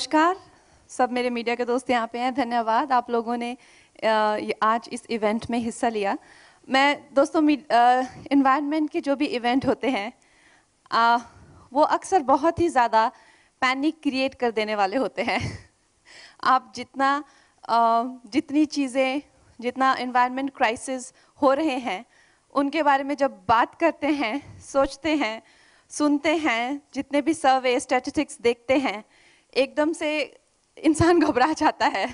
नमस्कार, सब मेरे मीडिया के दोस्त यहाँ पे हैं। धन्यवाद आप लोगों ने आज इस इवेंट में हिस्सा लिया। मैं दोस्तों एनवायरनमेंट के जो भी इवेंट होते हैं वो अक्सर बहुत ही ज़्यादा पैनिक क्रिएट कर देने वाले होते हैं। आप जितनी चीज़ें, जितना एनवायरनमेंट क्राइसिस हो रहे हैं उनके बारे में जब बात करते हैं, सोचते हैं, सुनते हैं, जितने भी सर्वे स्टैटिस्टिक्स देखते हैं, एकदम से इंसान घबरा जाता है।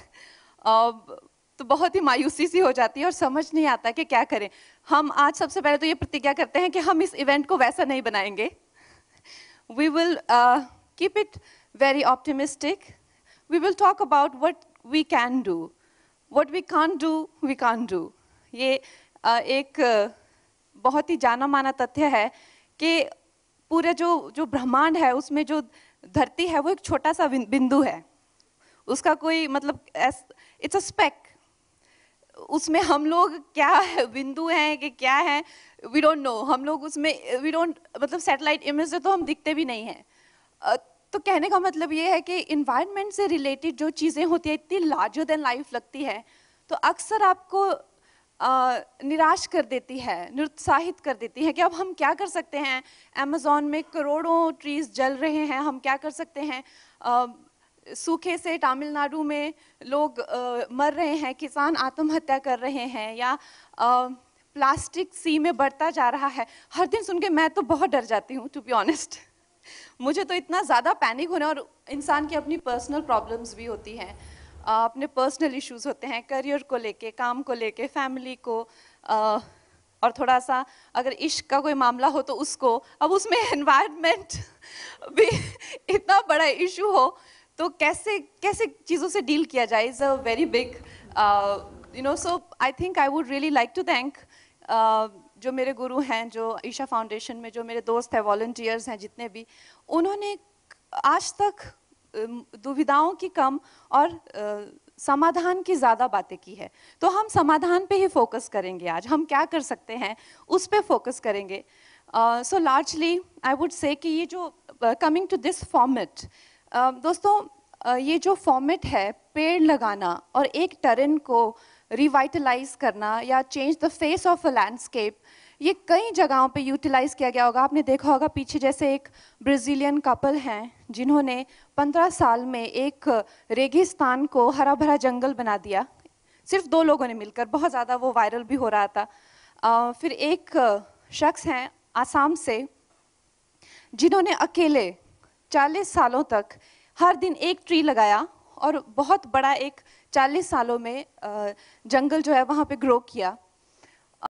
तो बहुत ही मायूसी सी हो जाती है और समझ नहीं आता कि क्या करें। हम आज सबसे पहले तो ये प्रतिज्ञा करते हैं कि हम इस इवेंट को वैसा नहीं बनाएंगे। We will keep it very optimistic. We will talk about what we can do. What we can't do, we can't do. ये एक बहुत ही जाना माना तथ्य है कि पूरे जो ब्रह्मांड है उसमें जो धरती है वो एक छोटा सा बिंदु है। उसका कोई मतलब इट्स अ स्पेक। उसमें हम लोग क्या है, बिंदु हैं कि क्या है, वी डोंट नो। हम लोग उसमें वी डोंट मतलब सैटेलाइट इमेज से तो हम दिखते भी नहीं हैं। तो कहने का मतलब ये है कि इन्वायरमेंट से रिलेटेड जो चीज़ें होती हैं इतनी लार्जर देन लाइफ लगती है तो अक्सर आपको निराश कर देती है, निरुत्साहित कर देती है कि अब हम क्या कर सकते हैं। अमेज़न में करोड़ों ट्रीज जल रहे हैं, हम क्या कर सकते हैं। सूखे से तमिलनाडु में लोग मर रहे हैं, किसान आत्महत्या कर रहे हैं, या प्लास्टिक सी में बढ़ता जा रहा है। हर दिन सुन के मैं तो बहुत डर जाती हूँ, टू बी ऑनेस्ट। मुझे तो इतना ज़्यादा पैनिक होने, और इंसान की अपनी पर्सनल प्रॉब्लम्स भी होती हैं, अपने पर्सनल इश्यूज होते हैं, करियर को लेके, काम को लेके, फैमिली को, और थोड़ा सा अगर इश्क का कोई मामला हो तो उसको। अब उसमें एनवायरनमेंट भी इतना बड़ा इशू हो तो कैसे कैसे चीज़ों से डील किया जाए is a very big so I think I would really like to thank जो मेरे गुरु हैं, जो ईशा फाउंडेशन में जो मेरे दोस्त हैं, वॉलंटियर्स हैं जितने भी, उन्होंने आज तक दुविधाओं की कम और समाधान की ज़्यादा बातें की है। तो हम समाधान पे ही फोकस करेंगे आज, हम क्या कर सकते हैं उस पे फोकस करेंगे। सो लार्जली आई वुड से कि ये जो कमिंग टू दिस फॉर्मेट, दोस्तों ये जो फॉर्मेट है, पेड़ लगाना और एक टेरेन को रिवाइटलाइज करना या change the face of a landscape, ये कई जगहों पे यूटिलाइज किया गया होगा। आपने देखा होगा पीछे जैसे एक ब्राज़ीलियन कपल हैं जिन्होंने 15 साल में एक रेगिस्तान को हरा भरा जंगल बना दिया, सिर्फ 2 लोगों ने मिलकर। बहुत ज़्यादा वो वायरल भी हो रहा था। फिर एक शख्स हैं आसाम से जिन्होंने अकेले 40 सालों तक हर दिन एक ट्री लगाया और बहुत बड़ा एक 40 सालों में जंगल जो है वहाँ पे ग्रो किया।